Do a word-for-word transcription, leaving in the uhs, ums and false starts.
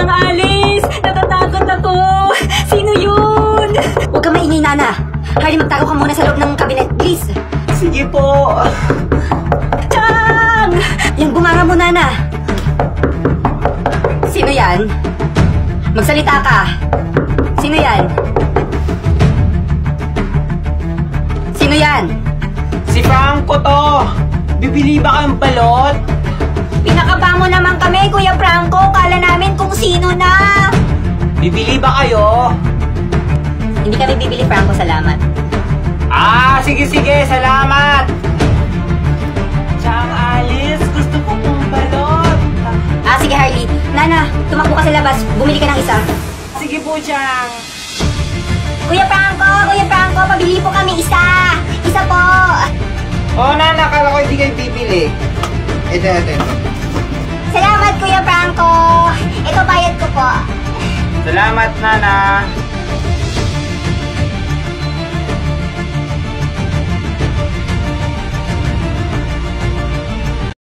Chang, alis! Natatakot ako! Sino yun? Huwag ka maingay, Nana. Harley, magtago ka muna sa loob ng cabinet, please. Sige po. Chang! Yan, bumara mo, Nana. Sino yan? Magsalita ka. Sino yan? Sino yan? Si Franco to. Bibili ba kang balot? Pinakaba mo naman kami, Kuya Franco. Kala namin kung sino na. Bibili ba kayo? Hindi kami bibili, Franco. Salamat. Ah, sige sige, salamat. Chang, alis. Gusto ko pong balot. Ah, sige, Harley. Nana, tumakbo ka sa labas. Bumili ka ng isa. Sige po, Chang. Kuya Franco, Kuya Franco, pabili po kami isa. Isa po. Oo, na, nakala ko hindi kayo bibili. Ito, ito, ito. Salamat, Kuya Franco. Ito bayad ko po. Salamat, Nana.